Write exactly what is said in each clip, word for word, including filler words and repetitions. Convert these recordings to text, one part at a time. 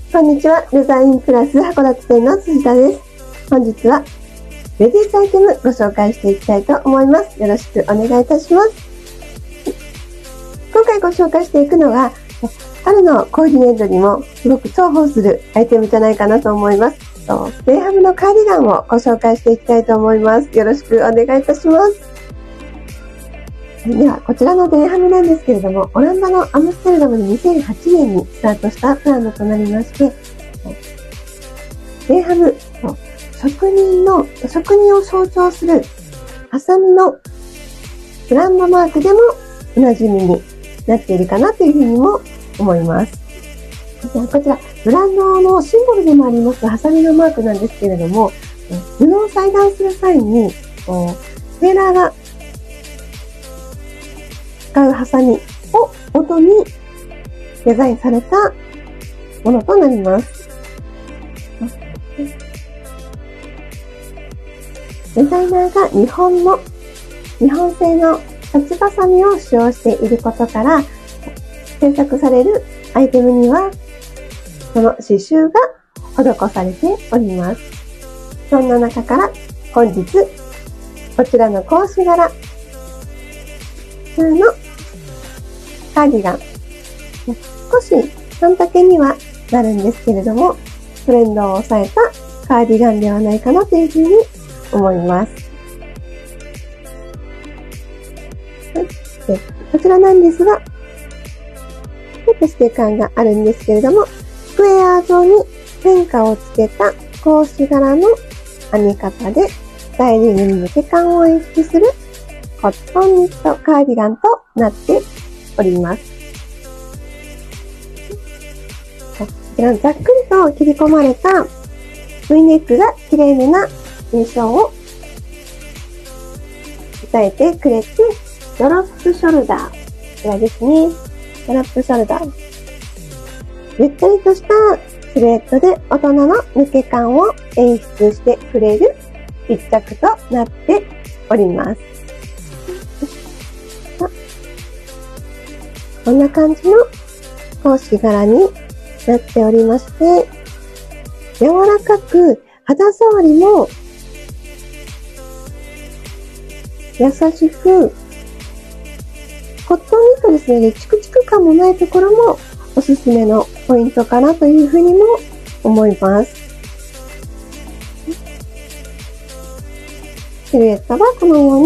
こんにちは。デザインプラス函館店の辻田です。本日はレディースアイテムご紹介していきたいと思います。よろしくお願いいたします。今回ご紹介していくのは、春のコーディネートにもすごく重宝するアイテムじゃないかなと思います。ベイハムのカーディガンをご紹介していきたいと思います。よろしくお願いいたします。では、こちらのベイハムなんですけれども、オランダのアムステルダムでにせんはちねんにスタートしたブランドとなりまして、ベイハム、職人の、職人を象徴するハサミのブランドマークでもおなじみになっているかなというふうにも思います。こちら、ブランドのシンボルでもありますハサミのマークなんですけれども、布を裁断する際に、テーラーが使うハサミを元にデザインされたものとなります。デザイナーが日本の、日本製の裁ちハサミを使用していることから、制作されるアイテムには、その刺繍が施されております。そんな中から本日、こちらの格子柄のカーディガン。少し短丈にはなるんですけれども、トレンドを抑えたカーディガンではないかなというふうに思います。はい、でこちらなんですが、ちょっと透け感があるんですけれども、スクエア状に変化をつけた格子柄の編み方で、スタイリングに抜け感を演出するコットンニットカーディガンとなっております。こちらざっくりと切り込まれた V ネックが綺麗めな印象を伝えてくれて、ドロップショルダー。こちらですね。ドロップショルダー。ゆったりとしたシルエットで大人の抜け感を演出してくれる一着となっております。こんな感じの格子柄になっておりまして、柔らかく肌触りも優しく、コットンニットですのでチクチク感もないところもおすすめのポイントかなというふうにも思います。シルエットはこのように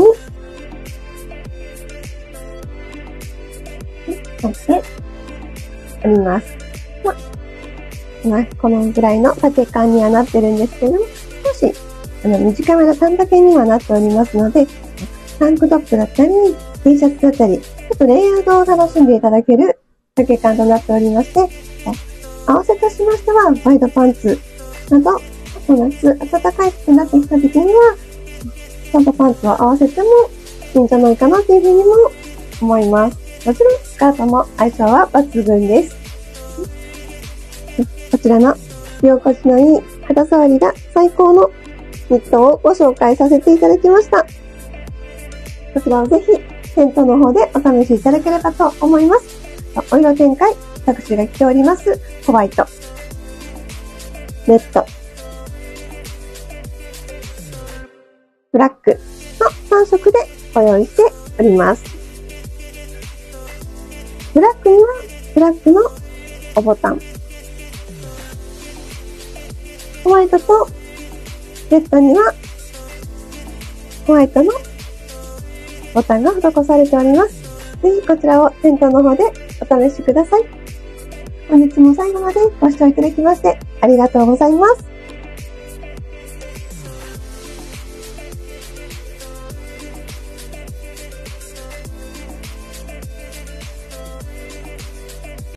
なっております。まあ、このぐらいの丈感にはなってるんですけども、少しあの短めの短丈にはなっておりますので、タンクトップだったり、T シャツだったり、ちょっとレイヤードを楽しんでいただける丈感となっておりまして、合わせとしましては、ワイドパンツなど、夏、暖かいくなってきた時には、ショートパンツを合わせてもいいんじゃないかなというふうにも思います。もちろん、スカートも相性は抜群です。こちらの着心地のいい肌触りが最高のニットをご紹介させていただきました。こちらをぜひ店頭の方でお試しいただければと思います。お色展開、各種が着ております。ホワイト、レッド、ブラックのさん色でご用意しております。ブラックにはブラックのおボタン、ホワイトとレッドにはホワイトのボタンが施されております。ぜひこちらを店頭の方でお試しください。本日も最後までご視聴いただきましてありがとうございます。